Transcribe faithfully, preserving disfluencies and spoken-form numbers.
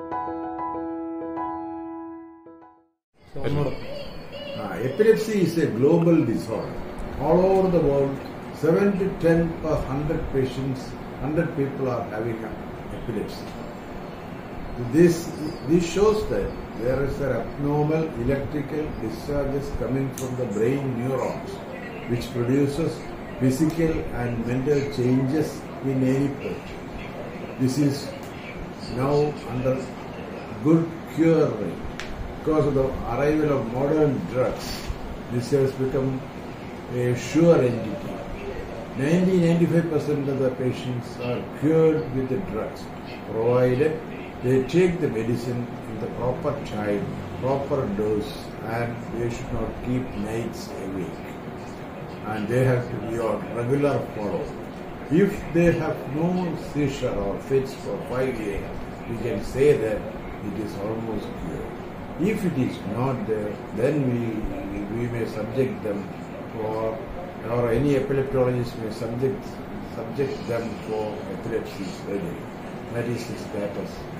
Uh, epilepsy is a global disorder. All over the world, seven to ten per one hundred patients, one hundred people are having epilepsy. This, this shows that there is an abnormal electrical discharges coming from the brain neurons, which produces physical and mental changes in any person. This is now under good cure rate. Because of the arrival of modern drugs, this has become a sure entity. ninety to ninety-five percent of the patients are cured with the drugs, provided they take the medicine in the proper time, proper dose, and they should not keep nights awake. And they have to be on regular follow-up. If they have no seizure or fits for five years, we can say that it is almost cured. If it is not there, then we, we may subject them for, or any epileptologist may subject, subject them for epilepsy surgery. That is the status.